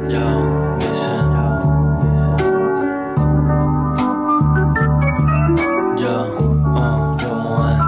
Yo, dice. Yo, ¿cómo es?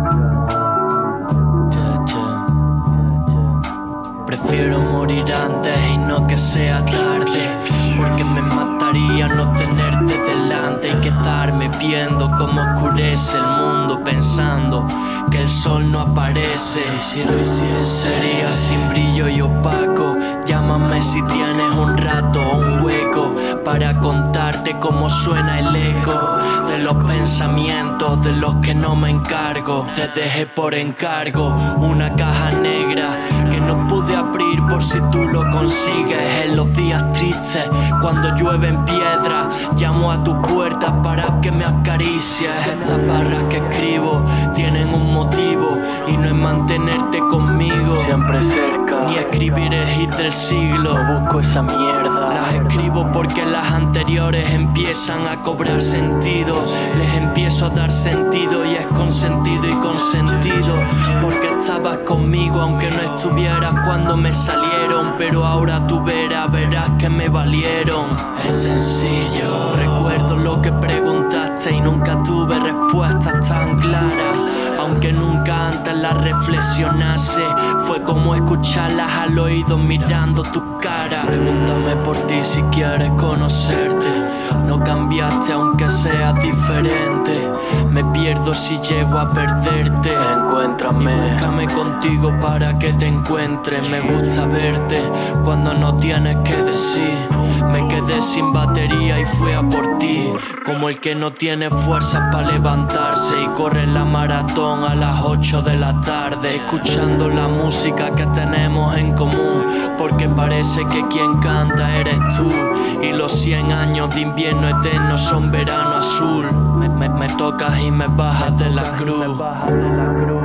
Prefiero morir antes y no que sea tarde, porque me mataría no tenerte delante y quedarme viendo cómo oscurece el mundo, pensando que el sol no aparece. Y si lo hiciese, sería sin brillo y opaco. Llámame si tienes un rato o un hueco para contarte cómo suena el eco de los pensamientos de los que no me encargo. Te dejé por encargo una caja negra que no pude abrir por si tú lo consigues. En los días tristes, cuando llueve en piedra, llamo a tu puerta para que me acaricies. Estas barras que escribo tienen un motivo y no es mantenerte conmigo siempre cerca, ni escribir el hit del siglo. No busco esa mierda. Las escribo porque las anteriores empiezan a cobrar sentido. Les empiezo a dar sentido y es con sentido y con sentido, porque estabas conmigo aunque no estuvieras cuando me salieron. Pero ahora tú verás que me valieron. Es sencillo. Recuerdo lo que preguntaste y nunca tuve respuestas tan claras, aunque nunca antes las reflexionase. Fue como escucharlas al oído mirando tu cara. Pregúntame por ti si quieres conocerte. No cambiaste aunque seas diferente. Me pierdo si llego a perderte. Encuéntrame y búscame contigo para que te encuentre. Me gusta verte cuando no tienes que decir. Me quedé sin batería y fui a por ti, como el que no tiene fuerzas para levantarse y corre la maratón a las 8 de la tarde, escuchando la música que tenemos en común, porque parece que quien canta eres tú. Y los 100 años de invierno eterno son verano azul. Me tocas y me bajas de la cruz.